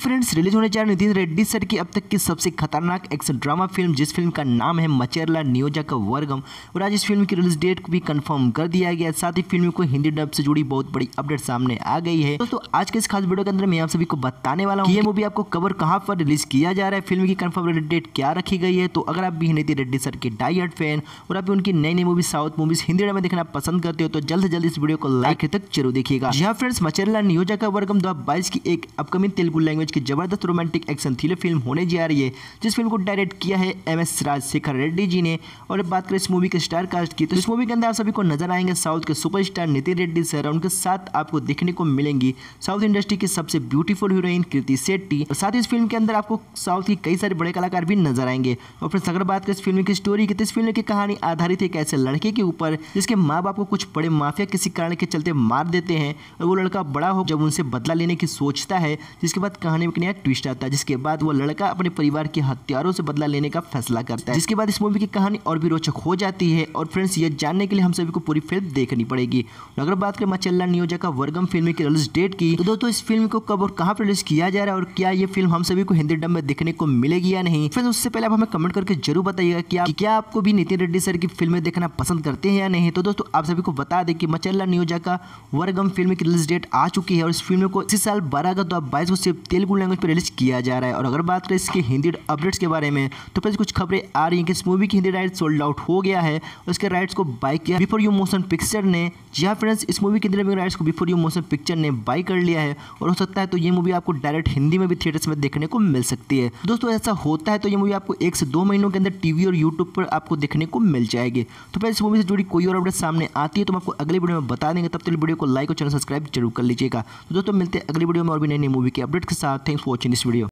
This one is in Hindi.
फ्रेंड्स, रिलीज होने जा रही नितिन रेड्डी सर की अब तक की सबसे खतरनाक एक्शन ड्रामा फिल्म, जिस फिल्म का नाम है मचेरला नियोजकवर्गम, और आज इस फिल्म की रिलीज डेट को भी कंफर्म कर दिया गया। साथ ही फिल्म को हिंदी डब से जुड़ी बहुत बड़ी अपडेट सामने आ गई है। दोस्तों, आज के इस खास वीडियो के अंदर मैं आप सभी को बताने वाला हूँ कि ये मूवी आपको कवर कहां पर रिलीज किया जा रहा है, फिल्म की कंफर्म रिलीज डेट क्या रखी गई है। तो अगर आप भी नितिन रेड्डी सर के डाई हार्ड फैन और आप भी उनकी नई नई movie south movies Hindi dub में देखना पसंद करते हो तो जल्द से जल्द इस वीडियो को लाइक तक जरूर देखिएगा। जी हाँ फ्रेंड्स, मचेरला नियोजकवर्गम 2022 की एक अपकमिंग तेलुगु लैंग्वेज की जबरदस्त रोमांटिक एक्शन थ्रिलर फिल्म होने जा रही है, जिस फिल्म को डायरेक्ट किया है MS राजशेखर रेड्डी जी ने। और अब बात करें इस मूवी के स्टार कास्ट की, तो इस मूवी के अंदर आप सभी को नजर आएंगे साउथ के सुपरस्टार नितिन रेड्डी सर, और उनके साथ आपको देखने को मिलेंगी साउथ इंडस्ट्री की सबसे ब्यूटीफुल हीरोइन कृति शेट्टी। और साथ ही इस फिल्म के अंदर आपको साउथ की कई सारे बड़े कलाकार भी नजर आएंगे। और फिर अगर बात करें इस फिल्म की स्टोरी की, तो इस फिल्म की कहानी आधारित है एक ऐसे लड़के के ऊपर जिसके माँ बाप को कुछ बड़े माफिया किसी कारण के चलते मार देते हैं, और वो लड़का बड़ा हो जब उनसे बदला लेने की सोचता है, जिसके बाद कहानी में एक नया ट्विस्ट आता है, जिसके बाद वो लड़का अपने परिवार के हत्यारों से बदला लेने का फैसला करता है। जिसके बाद इस मूवी की कहानी और भी रोचक हो जाती है। और फ्रेंड्स, ये जानने के लिए हम सभी को पूरी फिल्म देखनी पड़ेगी। अगर बात करें मचेरला नियोजकवर्गम फिल्म की रिलीज डेट की, तो दोस्तों इस फिल्म को कब और कहां पर रिलीज किया जा रहा है, और क्या ये फिल्म हम सभी को हिंदी डब में देखने को मिलेगी या नहीं। फ्रेंड्स, उससे पहले आप हमें कमेंट करके जरूर बताइएगा कि क्या आपको भी नितिन रेड्डी सर की फिल्में देखना पसंद करते हैं या नहीं। तो दोस्तों आप सभी को बता दें कि मचेरला नियोजकवर्गम फिल्म की रिलीज डेट आ चुकी है, और इस फिल्म को इसी साल 12 अगस्त 2022 को सिर्फ तेलुगु लैंग्वेज पर रिलीज किया जा रहा है। और अगर बात करें इसके हिंदी अपडेट्स के बारे में, तो फ्रेंड्स कुछ खबरें आ रही हैं कि इस मूवी की हिंदी राइट्स सोल्ड आउट हो गया है, और इसके राइट्स को बाय किया बिफोर यू मोशन पिक्चर ने। जी हाँ फ्रेंड्स, इस मूवी के हिंदी राइट्स को बिफोर यू मोशन पिक्चर ने बाय कर लिया है, और हो सकता है तो ये मूवी आपको डायरेक्ट हिंदी में भी थिएटर्स में देखने को मिल सकती है। दोस्तों ऐसा होता है तो ये मूवी आपको 1 से 2 महीनों के अंदर टीवी और यूट्यूब पर आपको देखने को मिल जाएगी। तो फ्रेंड्स, इस मूवी से जुड़ी कोई और अपडेट सामने आती है तो हम आपको अगले वीडियो में बता देंगे। तब तक वीडियो को लाइक और चैनल सब्सक्राइब जरूर कर लीजिएगा। तो दोस्तों मिलते हैं अगली वीडियो में और भी नई नई मूवी के अपडेट के साथ। Thanks for watching this video.